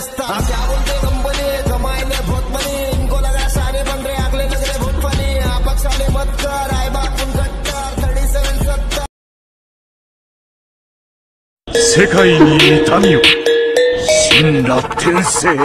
रास्ता। क्या बोलते कंपनी कमाएंगे बहुत मनी, इनको लगा सारे बन रहे अगले लग रहे बहुत फनी। आपक साले मत कर आए बाप उन कट्टर 3770। 世界に痛みを神羅転生。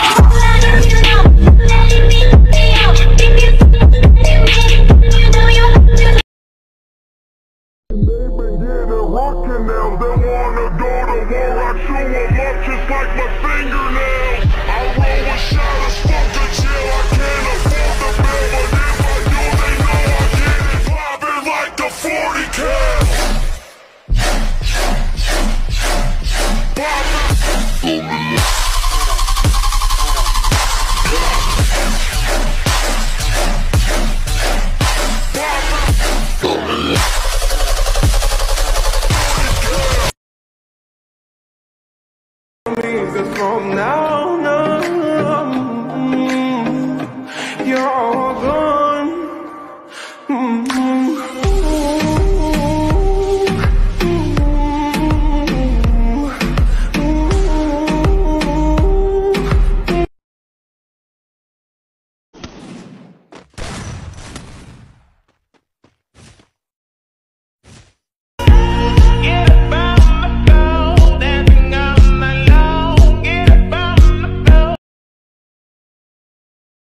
Rockin' now, they wanna go to war. I chew them up just like my fingernails. I roll with shadows, fuck the jail. I can't afford the bill, but if I do, they know I get it poppin' like a 40 cal. From now